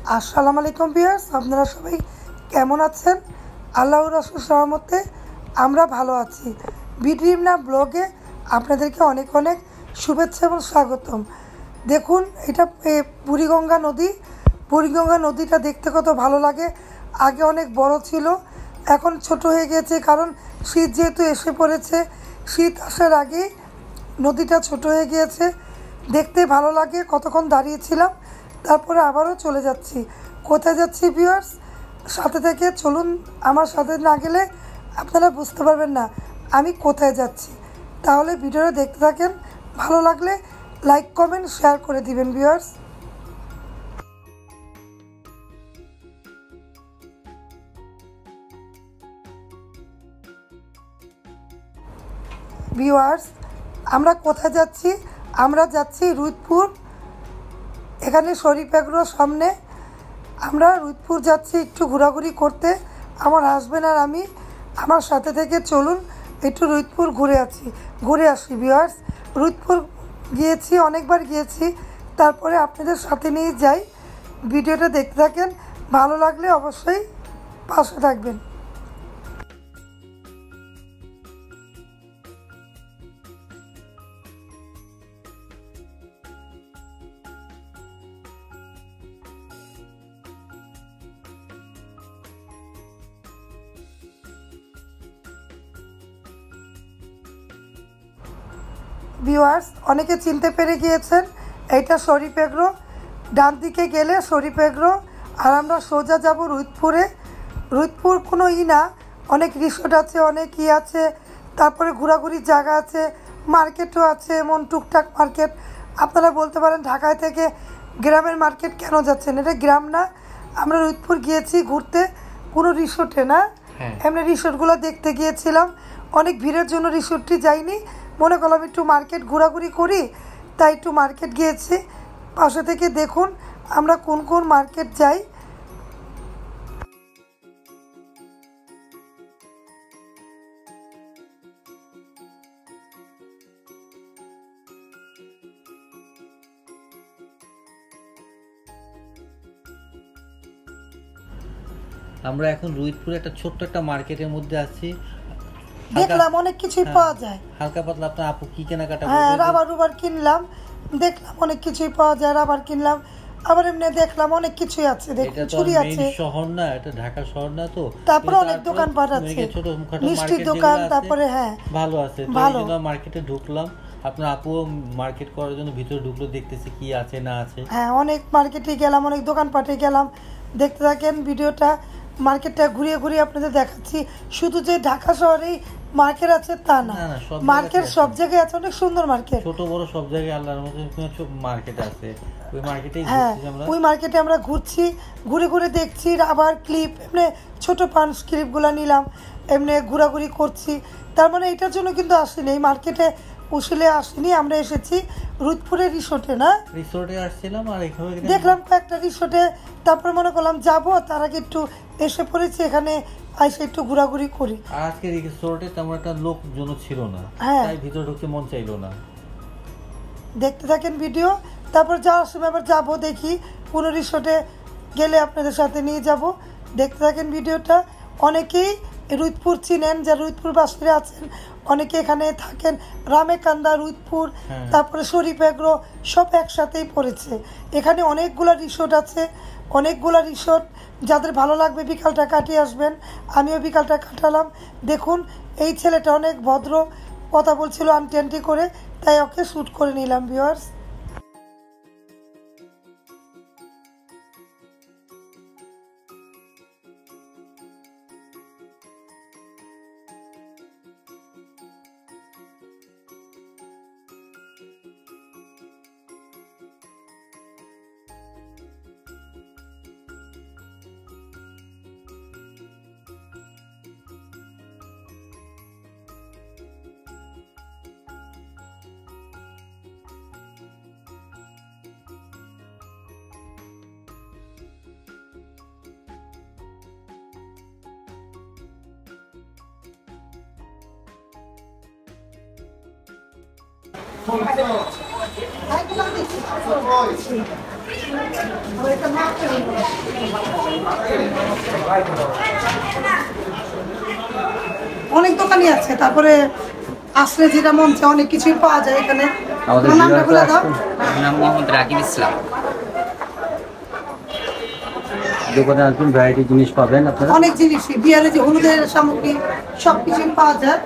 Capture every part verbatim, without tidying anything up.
আসসালামু আলাইকুম ভিউয়ার্স, আপনারা সবাই কেমন আছেন? আল্লাহর রাসূলের রহমতে আমরা ভালো আছি। বিড্রিম না ব্লগে আপনাদেরকে অনেক অনেক শুভেচ্ছা এবং স্বাগতম। দেখুন, এটা বুড়িগঙ্গা নদী। বুড়িগঙ্গা নদীটা দেখতে কত ভালো লাগে। আগে অনেক বড় ছিল, এখন ছোট হয়ে গেছে, কারণ শীত যেহেতু এসে পড়েছে। শীত আসার আগেই নদীটা ছোট হয়ে গিয়েছে। দেখতে ভালো লাগে। কতক্ষণ দাঁড়িয়েছিলাম, তারপরে আবারও চলে যাচ্ছি। কোথায় যাচ্ছি ভিউয়ার্স? সাথে থেকে চলুন। আমার সাথে না গেলে আপনারা বুঝতে পারবেন না আমি কোথায় যাচ্ছি। তাহলে ভিডিওটা দেখতে থাকেন। ভালো লাগলে লাইক কমেন্ট শেয়ার করে দিবেন ভিউয়ার্স। ভিউয়ার্স, আমরা কোথায় যাচ্ছি? আমরা যাচ্ছি রুইতপুর। এখানে শরীফ এগ্রোর সামনে। আমরা রুইতপুর যাচ্ছি একটু ঘোরাঘুরি করতে। আমার হাজব্যান্ড আর আমি। আমার সাথে থেকে চলুন একটু রুইতপুর ঘুরে আছি ঘুরে আসি ভিউয়ার্স। রুইতপুর গিয়েছি, অনেকবার গিয়েছি। তারপরে আপনাদের সাথে নিয়ে যাই। ভিডিওটা দেখতে থাকেন। ভালো লাগলে অবশ্যই পাশে থাকবেন। ভিউয়ার্স, অনেকে চিনতে পেরে গিয়েছেন, এইটা শরীফ এগ্রো। ডান দিকে গেলে শরীফ এগ্রো, আর আমরা সোজা যাব রুইতপুরে। রুইতপুর কোনো ই না, অনেক রিসোর্ট আছে, অনেক ই আছে, তারপরে ঘোরাঘুরির জায়গা আছে, মার্কেটও আছে, এমন টুকটাক মার্কেট। আপনারা বলতে পারেন ঢাকায় থেকে গ্রামের মার্কেট কেন যাচ্ছেন? এটা গ্রাম না। আমরা রুইতপুর গিয়েছি ঘুরতে, কোনো রিসোর্টে না, এমনি রিসোর্টগুলো দেখতে গিয়েছিলাম। অনেক ভিড়ের জন্য রিসোর্টটি যাইনি। মনে করলাম একটু মার্কেট ঘোরাঘুরি করি, তাই একটু মার্কেট গিয়েছি। পাশে থেকে দেখুন আমরা কোন কোন মার্কেট যাই। আমরা এখন রুইতপুরে একটা ছোট্ট একটা মার্কেটের মধ্যে আছি। দেখলাম অনেক কিছুই পাওয়া যায়। হালকা পাতলা আপনার আপু কি কেনাকাটা? হ্যাঁ, রাবার রুবার কিনলাম। দেখলাম অনেক কিছুই পাওয়া যায়। রাবার কিনলাম, আবার এমনি দেখলাম অনেক কিছুই আছে। দেখুন, চুড়ি আছে। শহর না, এটা ঢাকা শহর না, তো তারপরে অনেক দোকানপাট আছে, মিষ্টির দোকান, তারপরে হ্যাঁ ভালো আছে। তো এই জন্য মার্কেটে ঢুকলাম। আপনার আপু মার্কেট করার জন্য ভিতরে ঢুকলো, দেখতেছি কি আছে না আছে। হ্যাঁ, অনেক মার্কেটে গেলাম, অনেক দোকানপাটে গেলাম। দেখতে থাকেন ভিডিওটা। মার্কেটটা ঘুরিয়ে ঘুরিয়ে আপনাদের দেখাচ্ছি। শুধু যে ঢাকা শহরেই মার্কেট আছে তা না, মার্কেট সব জায়গায় আছে। অনেক সুন্দর মার্কেট, ছোট বড় সব জায়গায় আল্লাহর মধ্যে মার্কেট আছে। ওই মার্কেটে হ্যাঁ, ওই মার্কেটে আমরা ঘুরছি, ঘুরে ঘুরে দেখছি। রাবার ক্লিপ, এমনি ছোট পাঞ্চ ক্লিপগুলো নিলাম, এমনি ঘোরাঘুরি করছি। তার মানে এটার জন্য কিন্তু আসিনি, এই মার্কেটে উসিলে আসিনি। আমরা এসেছি রুইতপুরের রিসোর্টে। না, রিসোর্টে আসছিলাম, আর এখানে দেখলাম কয়েকটা রিসোর্টে। তারপরে মনে করলাম যাবো, তার আগে একটু এসে পড়েছি এখানে, আইসে একটু ঘোরাঘুরি করি। আর আজকে রিসোর্টে তেমন একটা লোকজন ছিল না, তাই ভিতরে ঢুকতে মন চাইলো না। দেখতে থাকেন ভিডিও। তারপর যাওয়ার সময় আবার যাবো, দেখি কোনো রিসোর্টে গেলে আপনাদের সাথে নিয়ে যাব। দেখতে থাকেন ভিডিওটা। অনেকেই রুইতপুর চিনেন, যারা রুইতপুর বাসীরা আছেন, অনেকে এখানে থাকেন। রামেকান্দা, রুইতপুর, তারপরে শরীফ এগ্রো সব একসাথেই পড়েছে। এখানে অনেকগুলো রিসোর্ট আছে, অনেকগুলো রিসোর্ট। যাদের ভালো লাগবে বিকালটা কাটিয়ে আসবেন। আমিও বিকালটা কাটালাম। দেখুন, এই ছেলেটা অনেক ভদ্র, কথা বলছিল আন্টি আন্টি করে, তাই ওকে শ্যুট করে নিলাম ভিউয়ার্স। Hai, অনেক দোকানই আছে, তারপরে আসলে যেটা মন চায় অনেক কিছুই পাওয়া যায় এখানে। আমাদের তোমার নামটা বলে দাও। আমার নাম মোহাম্মদ রাকিব ইসলাম। দোকানে আসবেন, ভ্যারাইটি জিনিস পাবেন আপনারা, অনেক জিনিসই বিয়ারে যে হলুদের সামগ্রী সবকিছুই পাওয়া যায়।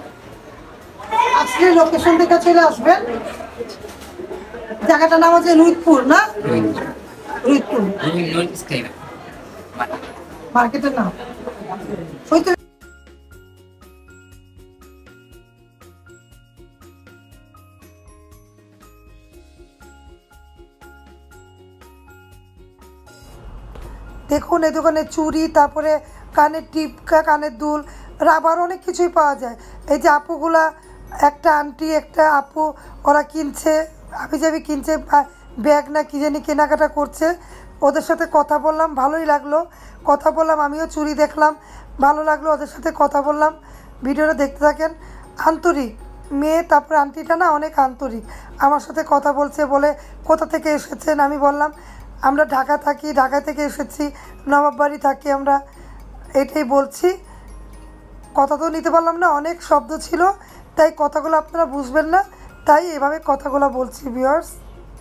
আসলে লোকেশন থেকে চলে আসবেন। জায়গাটার নাম হচ্ছে রুইতপুর, না? রুইতপুর মার্কেটের নাম। ওই তো দেখুন এই দোকানে চুড়ি, তারপরে কানের টিপকা, কানের দুল, রাবার, অনেক কিছুই পাওয়া যায়। এই যে আপুগুলা, একটা আন্টি একটা আপু, ওরা কিনছে, আমি যাবি কিনছে ব্যাগ না কি জানি কেনাকাটা করছে। ওদের সাথে কথা বললাম, ভালোই লাগলো, কথা বললাম, আমিও চুড়ি দেখলাম, ভালো লাগলো, ওদের সাথে কথা বললাম। ভিডিওটা দেখতে থাকেন। আন্তরিক মেয়ে, তারপরে আন্টিটা না অনেক আন্তরিক, আমার সাথে কথা বলছে, বলে কোথা থেকে এসেছেন। আমি বললাম আমরা ঢাকা থাকি, ঢাকা থেকে এসেছি, নবাববাড়ি থাকি আমরা, এটাই বলছি। কথা তো নিতে পারলাম না, অনেক শব্দ ছিল, তাই কথাগুলো আপনারা বুঝবেন না, তাই এভাবে কথাগুলো বলছি ভিউয়ার্স।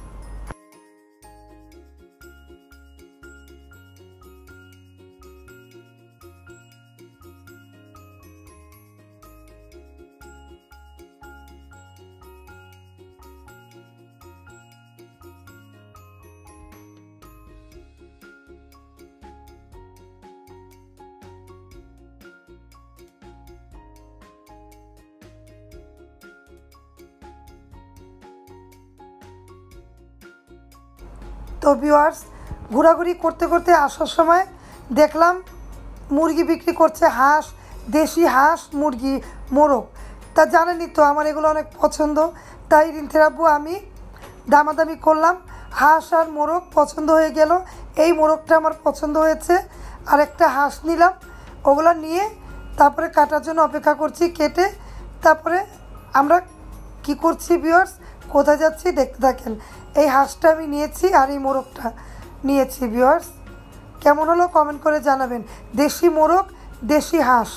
তো ভিউয়ার্স, ঘোরাঘুরি করতে করতে আসার সময় দেখলাম মুরগি বিক্রি করছে, হাঁস, দেশি হাঁস, মুরগি, মোরগ। তা জানেনই তো আমার এগুলো অনেক পছন্দ, তাই রিন্থের আব্বু আমি দামাদামি করলাম, হাঁস আর মোরগ পছন্দ হয়ে গেল। এই মোরগটা আমার পছন্দ হয়েছে, আর একটা হাঁস নিলাম। ওগুলো নিয়ে তারপরে কাটার জন্য অপেক্ষা করছি, কেটে তারপরে আমরা কি করছি ভিউয়ার্স, কোথায় যাচ্ছি দেখতে থাকেন। এই হাঁসটা আমি নিয়েছি আর এই মোরগটা নিয়েছি ভিউয়ার্স। কেমন হলো কমেন্ট করে জানাবেন। দেশি মোরগ, দেশি হাঁস।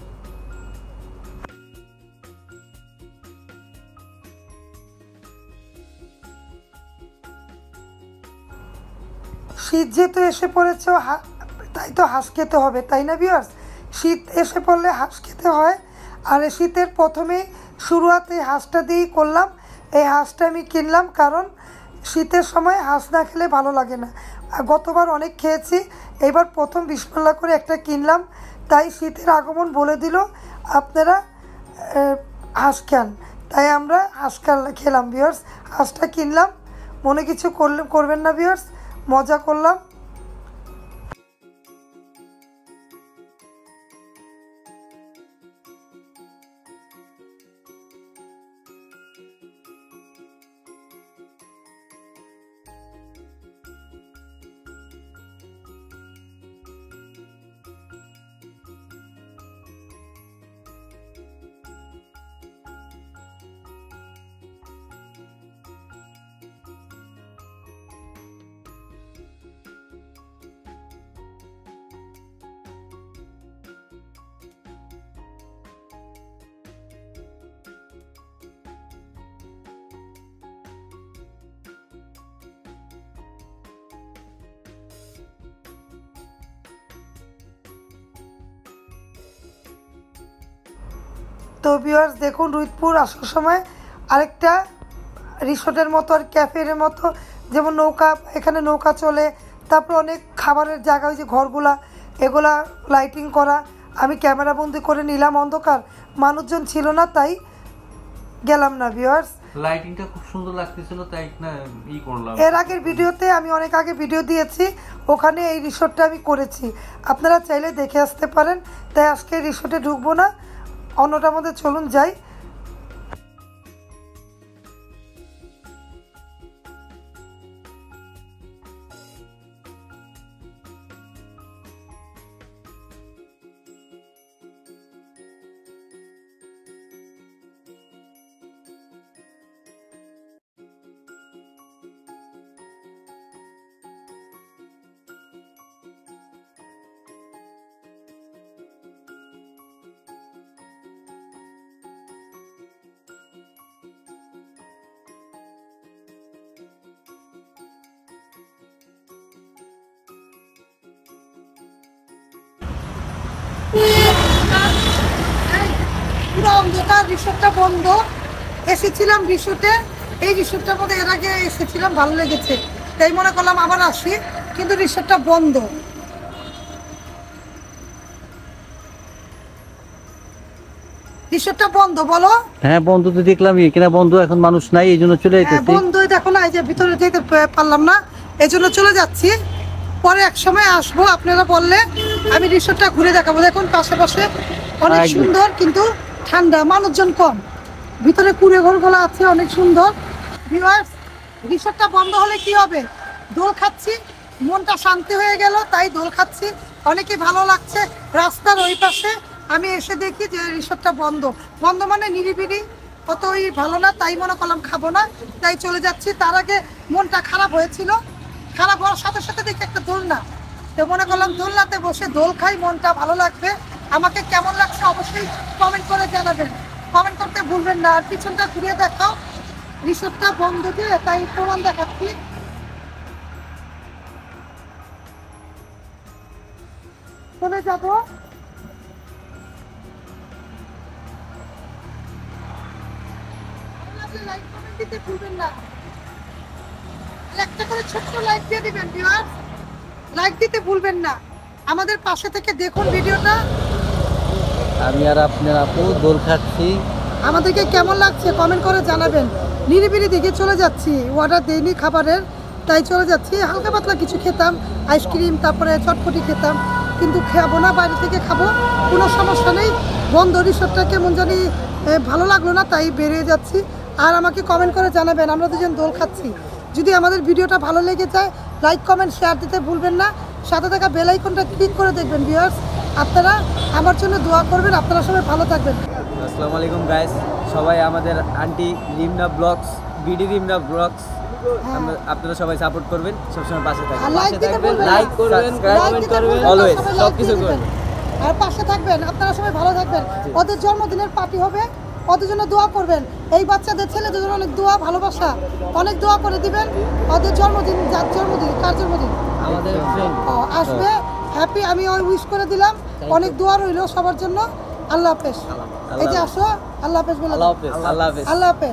শীত যেহেতু এসে পড়েছে, তাই তো হাঁস খেতে হবে, তাই না ভিউয়ার্স? শীত এসে পড়লে হাঁস খেতে হয়। আর এই শীতের প্রথমেই শুরুয়াতে হাঁসটা দিয়েই করলাম। এই হাঁসটা আমি কিনলাম কারণ শীতের সময় হাঁস না খেলে ভালো লাগে না। গতবার অনেক খেয়েছি, এবার প্রথম বিসমিল্লাহ করে একটা কিনলাম, তাই শীতের আগমন বলে দিল আপনারা হাঁস খান, তাই আমরা হাঁস খেলাম ভিউয়ার্স। হাঁসটা কিনলাম, মনে কিছু করলে করবেন না ভিউয়ার্স, মজা করলাম। তো ভিউয়ার্স দেখুন, রুইতপুর আসার সময় আরেকটা রিসোর্টের মতো আর ক্যাফের মতো, যেমন নৌকা, এখানে নৌকা চলে, তারপর অনেক খাবারের জায়গা, ওই যে ঘরগুলা, এগুলা লাইটিং করা। আমি ক্যামেরা বন্দি করে নিলাম, অন্ধকার, মানুষজন ছিল না, তাই গেলাম না ভিউয়ার্স। লাইটিংটা খুব সুন্দর লাগতেছিল, তাই না ই করলাম। এর আগের ভিডিওতে আমি অনেক আগে ভিডিও দিয়েছি, ওখানে এই রিসোর্টটা আমি করেছি, আপনারা চাইলে দেখে আসতে পারেন। তাই আজকে রিসোর্টে ঢুকবো না, অন্যটার মধ্যে চলুন যাই। এলাকা রিসোর্টটা বন্ধ, এসেছিলাম রিসোর্টে, এই রিসোর্টটার মধ্যে এর আগে এসেছিলাম, ভালো লেগেছে তাই মনে করলাম আবার আসি, কিন্তু রিসোর্টটা বন্ধ। রিসোর্টটা বন্ধ বলো। হ্যাঁ বন্ধু তো দেখলাম এখানে বন্ধ, এখন মানুষ নাই এই জন্য চলে হ্যাঁ যেতেছি। বন্ধই দেখো না, এই যে ভিতরে যেতে পারলাম না, এই জন্য চলে যাচ্ছি। পরে এক সময় আসবো, আপনারা বললে আমি রিসোর্টটা ঘুরে দেখাবো। দেখুন পাশাপাশি অনেক একদম। সুন্দর, কিন্তু ঠান্ডা, মানুষজন কম, ভিতরে কুড়ে ঘরগুলো আছে অনেক সুন্দর। ভিউয়ার্স, রিসোর্টটা বন্ধ হলে কি হবে, দোল খাচ্ছি, মনটা শান্তি হয়ে গেল, তাই দোল খাচ্ছি, অনেকে ভালো লাগছে। রাস্তার ওই পাশে আমি এসে দেখি যে রিসোর্টটা বন্ধ, বন্ধ মানে নিরিবিলি, অতই ভালো না, তাই মনে করলাম খাবো না, তাই চলে যাচ্ছি। তার আগে মনটা খারাপ হয়েছিল, খারাপ হওয়ার সাথে সাথে দেখি একটা দোলনা, তো মনে করলাম দোলনাতে বসে দোল খাই, মনটা ভালো লাগবে। আমাকে কেমন লাগছে অবশ্যই কমেন্ট করে জানাবেন, কমেন্ট করতে ভুলবেন না। আর পিছনটা ঘুরিয়ে দেখাও, রিসোর্টটা বন্ধ যে তাই প্রমাণ দেখাচ্ছি। চলে যাবো, লাইক কমেন্ট দিতে ভুলবেন না, একটা করে ছোট্ট লাইক দিয়ে দিবেন ভিউয়ার্স, লাইক দিতে ভুলবেন না। আমাদের পাশে থেকে দেখুন ভিডিওটা। আমি আর আপনার আপু দোল খাচ্ছি। আমাদেরকে কেমন লাগছে কমেন্ট করে জানাবেন। নিরিবিলি দিকে চলে যাচ্ছি, অর্ডার দেইনি খাবারের, তাই চলে যাচ্ছি। হালকা পাতলা কিছু খেতাম, আইসক্রিম, তারপরে চটপটি খেতাম, কিন্তু খাবো না, বাইরে থেকে খাবো, কোনো সমস্যা নেই। বন্ধ রিসোর্টটা কেমন জানি ভালো লাগলো না, তাই বেরিয়ে যাচ্ছি। আর আমাকে কমেন্ট করে জানাবেন, আমরা দুজন দোল খাচ্ছি। যদি আমাদের ভিডিওটা ভালো লেগে যায়, লাইক কমেন্ট শেয়ার দিতে ভুলবেন না, সাথে থাকা বেল আইকনটা ক্লিক করে দেখবেন। ভিউয়ার্স, আপনারা আমার জন্য দোয়া করবেন, আপনারা সবাই ভালো থাকবেন। আসসালামু আলাইকুম গাইস, সবাই আমাদের aunty Rimna blogs, BD Rimna blogs, আপনারা সবাই সাপোর্ট করবেন, সবসময় পাশে থাকবেন, লাইক দিতে ভুলবেন না, লাইক করবেন, কমেন্ট করবেন, অলওয়েজ সবকিছু করবেন, আর পাশে থাকবেন। আপনারা সবাই ভালো থাকবেন। ওদের জন্মদিনের পার্টি হবে, ওদের জন্য দোয়া করবেন। এই বাচ্চাদের ছেলেদের জন্য অনেক দোয়া, ভালোবাসা, অনেক দোয়া করে দিবেন। ওদের জন্মদিন, যার জন্মদিন, কার জন্মদিন আমাদের ফ্রেন্ড ও আসবে, হ্যাপি, আমি ওই উইশ করে দিলাম, অনেক দোয়া রইল সবার জন্য। আল্লাহ হাফেজ। এই যে আসো, আল্লাহ হাফেজ বলে, আল্লাহ হাফেজ, আল্লাহ হাফেজ, আল্লাহ হাফেজ।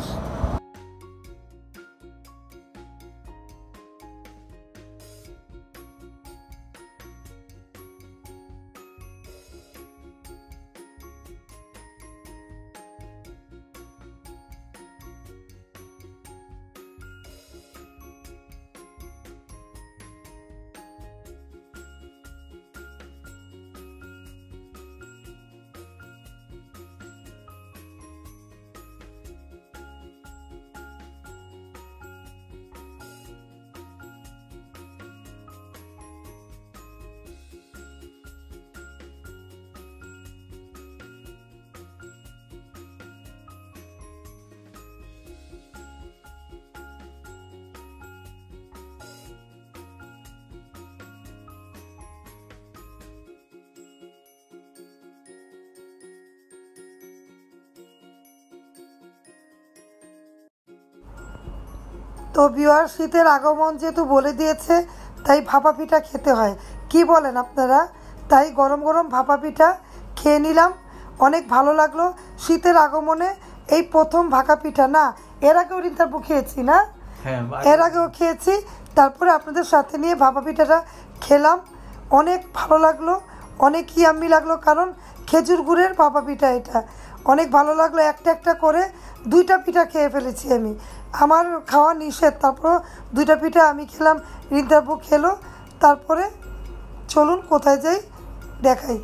তো ভিউয়ার, শীতের আগমন যেহেতু বলে দিয়েছে, তাই ভাপা পিঠা খেতে হয়, কি বলেন আপনারা? তাই গরম গরম ভাপা পিঠা খেয়ে নিলাম, অনেক ভালো লাগলো। শীতের আগমনে এই প্রথম ভাপা পিঠা, না এর আগেও রিন্তারপু খেয়েছি না, হ্যাঁ এর আগেও খেয়েছি, তারপরে আপনাদের সাথে নিয়ে ভাপা পিঠাটা খেলাম, অনেক ভালো লাগলো, অনেক ইয়াম্মি লাগলো, কারণ খেজুর গুড়ের ভাপা পিঠা, এটা অনেক ভালো লাগলো। একটা একটা করে দুইটা পিঠা খেয়ে ফেলেছি আমি, আমার খাওয়া নিষেধ, তারপর দুইটা পিঠা আমি খেলাম, রিন্তারপু খেলো। তারপরে চলুন কোথায় যাই দেখাই।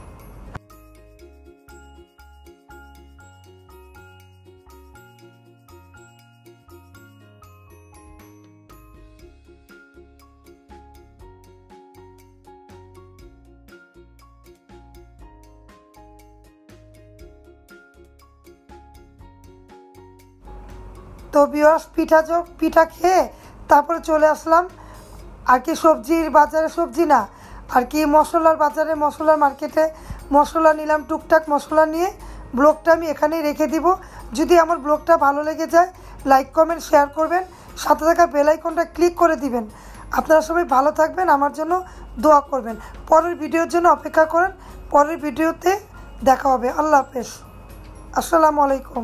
তো ভিউয়ার্স, পিঠা চোখ পিঠা খেয়ে তারপরে চলে আসলাম আর কি সবজির বাজারে, সবজি না আর কি মশলার বাজারে, মশলার মার্কেটে মশলা নিলাম, টুকটাক মশলা নিয়ে ব্লগটা আমি এখানেই রেখে দিব। যদি আমার ব্লগটা ভালো লেগে যায়, লাইক কমেন্ট শেয়ার করবেন, সাথে থাকা বেল আইকনটা ক্লিক করে দিবেন। আপনারা সবাই ভালো থাকবেন, আমার জন্য দোয়া করবেন। পরের ভিডিওর জন্য অপেক্ষা করেন, পরের ভিডিওতে দেখা হবে। আল্লাহ হাফেজ। আসসালামু আলাইকুম।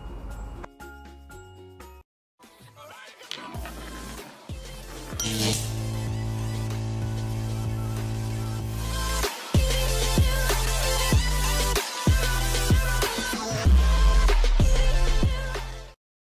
Yeah.